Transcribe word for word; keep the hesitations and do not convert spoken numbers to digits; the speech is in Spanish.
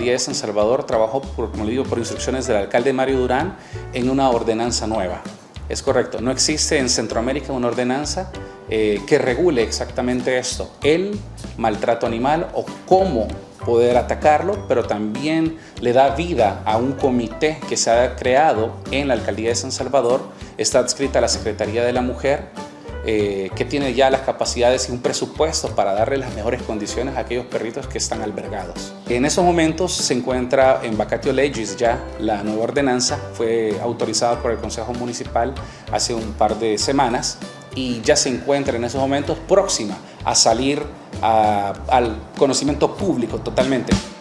Alcaldía de San Salvador trabajó, por, como le digo, por instrucciones del alcalde Mario Durán, en una ordenanza nueva. Es correcto, no existe en Centroamérica una ordenanza eh, que regule exactamente esto, el maltrato animal o cómo poder atacarlo, pero también le da vida a un comité que se ha creado en la Alcaldía de San Salvador. Está adscrita a la Secretaría de la Mujer, eh, que tiene ya las capacidades y un presupuesto para darle las mejores condiciones a aquellos perritos que están albergados. En esos momentos se encuentra en vacatio legis ya la nueva ordenanza, fue autorizada por el Consejo Municipal hace un par de semanas y ya se encuentra en esos momentos próxima a salir a, al conocimiento público totalmente.